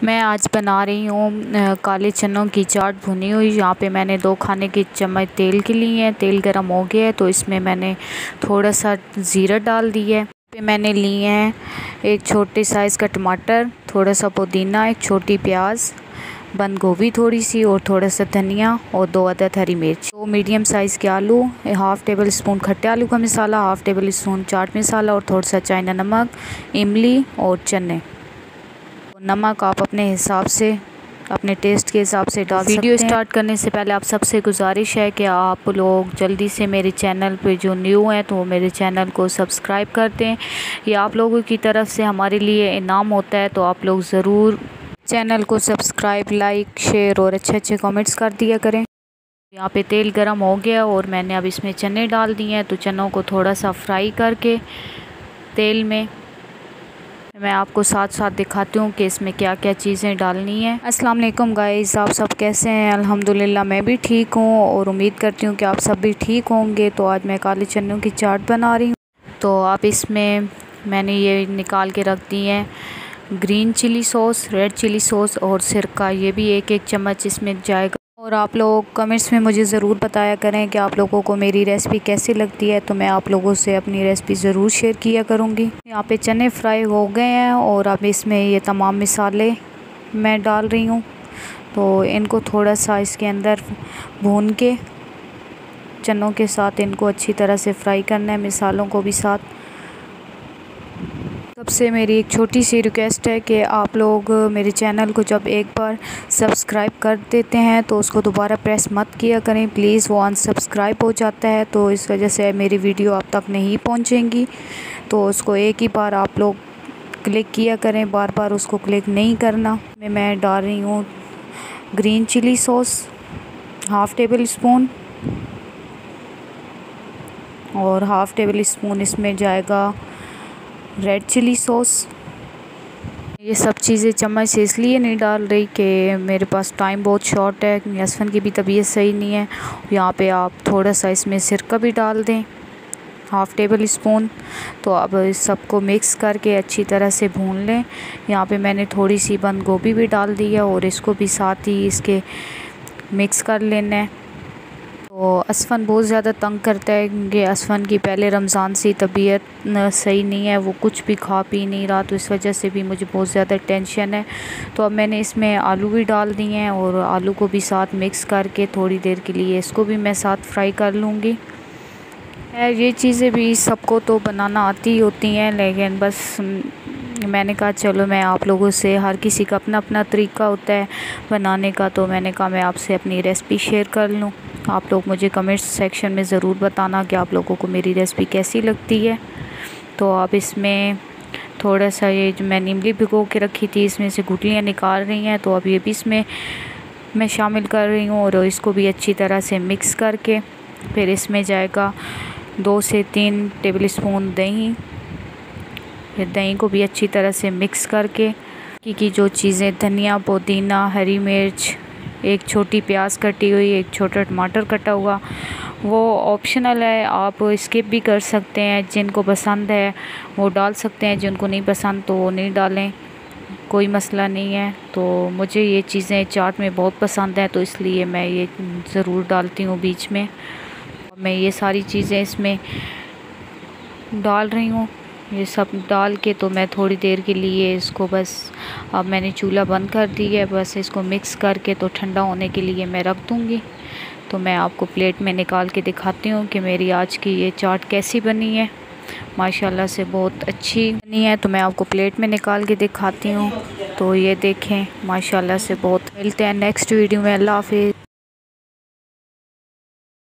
मैं आज बना रही हूँ काले चनों की चाट भुनी हुई। यहाँ पे मैंने 2 खाने की चम्मच तेल के लिए हैं। तेल गरम हो गया है तो इसमें मैंने थोड़ा सा ज़ीरा डाल दिया है। पे मैंने लिए हैं एक छोटे साइज़ का टमाटर, थोड़ा सा पुदीना, एक छोटी प्याज, बंद गोभी थोड़ी सी और थोड़ा सा धनिया और 2 अदद हरी मिर्च, 2 मीडियम साइज़ के आलू, हाफ़ टेबल स्पून खट्टे आलू का मसाला, हाफ़ टेबल स्पून चाट मसाला और थोड़ा सा चाइना नमक, इमली और चने। नमक आप अपने हिसाब से, अपने टेस्ट के हिसाब से डाल सकते हैं। वीडियो स्टार्ट करने से पहले आप सबसे गुजारिश है कि आप लोग जल्दी से मेरे चैनल पे जो न्यू हैं तो मेरे चैनल को सब्सक्राइब कर दें। ये आप लोगों की तरफ से हमारे लिए इनाम होता है, तो आप लोग ज़रूर चैनल को सब्सक्राइब, लाइक, शेयर और अच्छे कमेंट्स कर दिया करें। यहाँ पे तेल गरम हो गया और मैंने अब इसमें चने डाल दिए हैं। तो चनों को थोड़ा सा फ्राई करके तेल में मैं आपको साथ साथ दिखाती हूँ कि इसमें क्या क्या चीज़ें डालनी है। अस्सलाम वालेकुम गाइस, आप सब कैसे हैं? अल्हम्दुलिल्लाह मैं भी ठीक हूँ और उम्मीद करती हूँ कि आप सब भी ठीक होंगे। तो आज मैं काले चनों की चाट बना रही हूँ। तो आप इसमें मैंने ये निकाल के रख दी है green chilli sauce, red chilli sauce और सिरका, ये भी एक चम्मच इसमें जाएगा। और आप लोग कमेंट्स में मुझे ज़रूर बताया करें कि आप लोगों को मेरी रेसिपी कैसी लगती है, तो मैं आप लोगों से अपनी रेसिपी ज़रूर शेयर किया करूँगी। यहाँ पे चने फ्राई हो गए हैं और अब इसमें ये तमाम मसाले मैं डाल रही हूँ। तो इनको थोड़ा सा इसके अंदर भून के चनों के साथ इनको अच्छी तरह से फ्राई करना है, मसालों को भी साथ। सबसे मेरी एक छोटी सी रिक्वेस्ट है कि आप लोग मेरे चैनल को जब एक बार सब्सक्राइब कर देते हैं तो उसको दोबारा प्रेस मत किया करें प्लीज़, वो अनसब्सक्राइब हो जाता है तो इस वजह से मेरी वीडियो आप तक नहीं पहुंचेंगी। तो उसको एक ही बार आप लोग क्लिक किया करें, बार बार उसको क्लिक नहीं करना। मैं डाल रही हूँ green chilli sauce half tablespoon और हाफ़ टेबल स्पून इसमें जाएगा रेड चिली सॉस। ये सब चीज़ें चम्मच से इसलिए नहीं डाल रही कि मेरे पास टाइम बहुत शॉर्ट है, असफन की भी तबीयत सही नहीं है। यहाँ पे आप थोड़ा सा इसमें सिरका भी डाल दें, हाफ़ टेबल स्पून। तो अब इस सबको मिक्स करके अच्छी तरह से भून लें। यहाँ पे मैंने थोड़ी सी बंद गोभी भी डाल दी है और इसको भी साथ ही इसके मिक्स कर लेना है। तो असफन बहुत ज़्यादा तंग करता है क्योंकि असफन की पहले रमज़ान से तबीयत सही नहीं है, वो कुछ भी खा पी नहीं रहा, तो इस वजह से भी मुझे बहुत ज़्यादा टेंशन है। तो अब मैंने इसमें आलू भी डाल दिए हैं और आलू को भी साथ मिक्स करके थोड़ी देर के लिए इसको भी मैं साथ फ्राई कर लूँगी। ये चीज़ें भी सबको तो बनाना आती होती हैं, लेकिन बस मैंने कहा चलो मैं आप लोगों से, हर किसी का अपना अपना तरीका होता है बनाने का, तो मैंने कहा मैं आपसे अपनी रेसिपी शेयर कर लूँ। आप लोग मुझे कमेंट्स सेक्शन में ज़रूर बताना कि आप लोगों को मेरी रेसिपी कैसी लगती है। तो आप इसमें थोड़ा सा ये जो मैंने इमली भिगो के रखी थी इसमें से गुठलियाँ निकाल रही हैं, तो अब ये भी इसमें मैं शामिल कर रही हूँ और इसको भी अच्छी तरह से मिक्स करके फिर इसमें जाएगा 2 से 3 टेबल स्पून दही। फिर दही को भी अच्छी तरह से मिक्स करके की जो चीज़ें धनिया, पुदीना, हरी मिर्च, एक छोटी प्याज कटी हुई, एक छोटा टमाटर कटा हुआ, वो ऑप्शनल है, आप स्किप भी कर सकते हैं। जिनको पसंद है वो डाल सकते हैं, जिनको नहीं पसंद तो वो नहीं डालें, कोई मसला नहीं है। तो मुझे ये चीज़ें चाट में बहुत पसंद है तो इसलिए मैं ये ज़रूर डालती हूँ बीच में। मैं ये सारी चीज़ें इसमें डाल रही हूँ। ये सब डाल के तो मैं थोड़ी देर के लिए इसको बस, अब मैंने चूल्हा बंद कर दी है, बस इसको मिक्स करके तो ठंडा होने के लिए मैं रख दूँगी। तो मैं आपको प्लेट में निकाल के दिखाती हूँ कि मेरी आज की ये चाट कैसी बनी है। माशाल्लाह से बहुत अच्छी बनी है। तो मैं आपको प्लेट में निकाल के दिखाती हूँ। तो ये देखें माशाल्लाह से बहुत। मिलते हैं नेक्स्ट वीडियो में। अल्लाह हाफ़िज़।